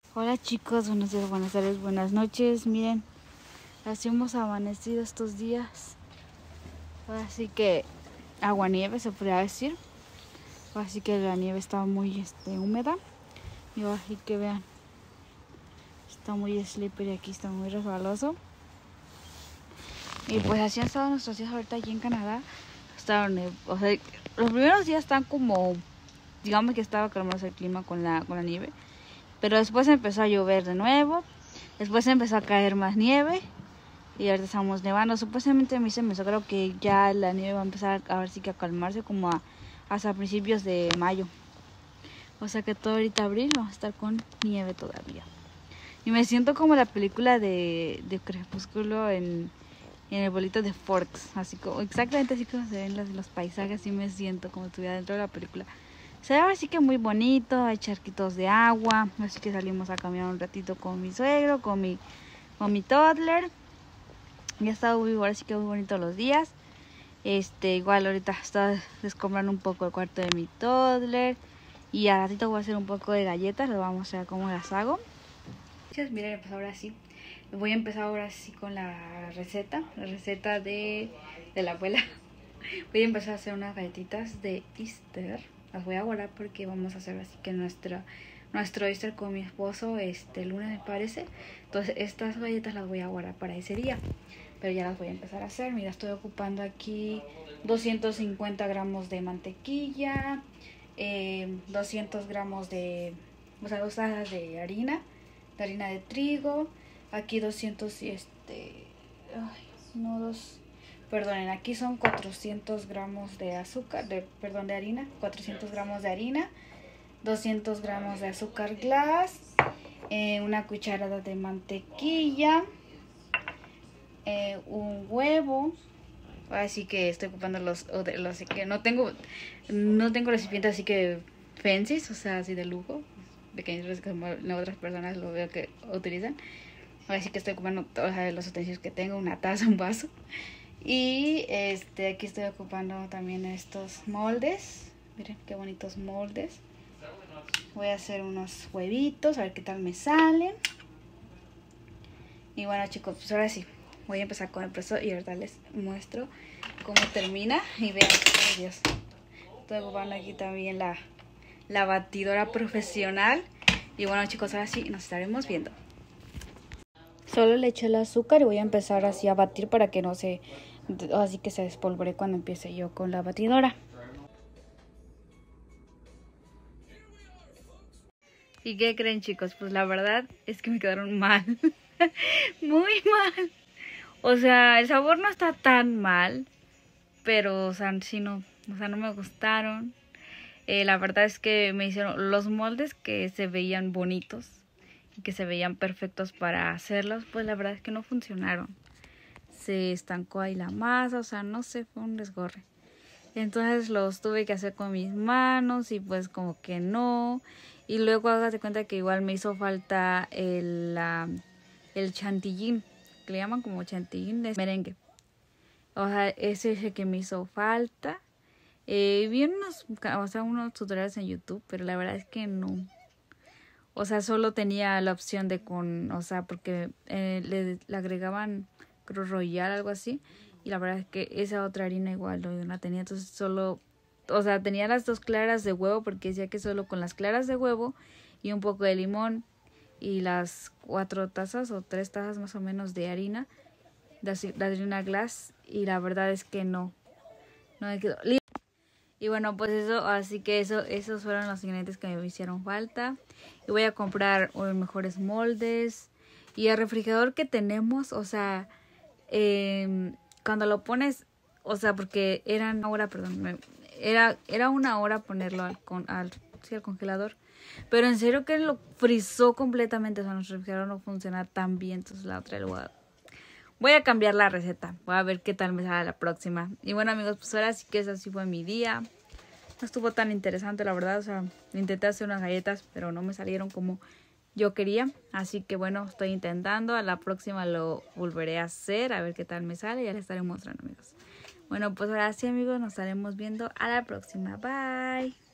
Hola chicos, buenos días, buenas tardes, buenas noches. Miren, así hemos amanecido estos días. Así que aguanieve se podría decir. Así que la nieve está muy húmeda. Y así que vean, está muy slippery aquí, está muy resbaloso. Y pues así han estado nuestros días ahorita aquí en Canadá. O sea, los primeros días están como, digamos que estaba calmoso el clima con la nieve. Pero después empezó a llover de nuevo. Después empezó a caer más nieve. Y ahorita estamos nevando. Supuestamente a mí se me hizo, creo que ya la nieve va a empezar a ver si que a calmarse como hasta principios de mayo. O sea que todo ahorita abril vamos a estar con nieve todavía. Y me siento como la película de Crepúsculo en el bolito de Forks. Así como, exactamente así como se ven los paisajes. Así me siento como si estuviera dentro de la película. Se ve así que muy bonito, hay charquitos de agua. Así que salimos a caminar un ratito con mi suegro, con mi toddler. Ya ha estado muy bueno, así que muy bonito los días. Igual ahorita está descombrando un poco el cuarto de mi toddler. Y al ratito voy a hacer un poco de galletas, vamos a ver cómo las hago. Miren, pues ahora sí. Voy a empezar ahora sí con la receta de la abuela. Voy a empezar a hacer unas galletitas de Easter. Las voy a guardar porque vamos a hacer así que nuestro Easter con mi esposo el lunes me parece. Entonces estas galletas las voy a guardar para ese día. Pero ya las voy a empezar a hacer. Mira, estoy ocupando aquí 250 gramos de mantequilla, 200 gramos de, o sea, 2 tazas de harina de trigo. Aquí 200 perdonen, aquí son 400 gramos de azúcar, de harina, 400 gramos de harina, 200 gramos de azúcar glass, una cucharada de mantequilla, un huevo. Así que estoy ocupando los así que no tengo recipientes así que fancy, o sea, así de lujo, pequeños como otras personas lo veo que utilizan. Así que estoy ocupando todos los utensilios que tengo, una taza, un vaso. Y aquí estoy ocupando también estos moldes. Miren qué bonitos moldes. Voy a hacer unos huevitos, a ver qué tal me salen. Y bueno chicos, pues ahora sí, voy a empezar con el proceso y ahorita les muestro cómo termina. Y vean, oh Dios, estoy ocupando aquí también la batidora profesional. Y bueno chicos, ahora sí nos estaremos viendo. Solo le eché el azúcar y voy a empezar así a batir para que no se, así que se despolvore cuando empiece yo con la batidora. ¿Y qué creen chicos? Pues la verdad es que me quedaron mal. Muy mal. O sea, el sabor no está tan mal, pero o sea, sí no me gustaron. La verdad es que me hicieron los moldes que se veían bonitos y que se veían perfectos para hacerlos, pues la verdad es que no funcionaron. Se estancó ahí la masa, o sea, no sé, fue un desgorre. Entonces los tuve que hacer con mis manos y pues como que no. Y luego hágase cuenta que igual me hizo falta el chantilly, que le llaman como chantilly de merengue. O sea, ese es el que me hizo falta. Vi unos tutoriales en YouTube, pero la verdad es que no. O sea, solo tenía la opción de o sea, porque le agregaban Cruz Royal, algo así. Y la verdad es que esa otra harina igual no la tenía. Entonces solo, o sea, tenía las 2 claras de huevo porque decía que solo con las claras de huevo y un poco de limón y las 4 tazas o 3 tazas más o menos de harina, de harina glass. Y la verdad es que no me quedó. Y bueno, pues eso, así que esos fueron los ingredientes que me hicieron falta. Y voy a comprar mejores moldes. Y el refrigerador que tenemos, o sea, cuando lo pones, o sea, porque era una hora ponerlo al congelador. Pero en serio que lo frizó completamente, o sea, nuestro refrigerador no funciona tan bien. Entonces la otra voy a cambiar la receta. Voy a ver qué tal me sale la próxima. Y bueno amigos, pues ahora sí que así fue mi día. No estuvo tan interesante la verdad. O sea, intenté hacer unas galletas, pero no me salieron como yo quería. Así que bueno, estoy intentando. A la próxima lo volveré a hacer. A ver qué tal me sale. Ya les estaré mostrando amigos. Bueno, pues ahora sí amigos, nos estaremos viendo a la próxima. Bye.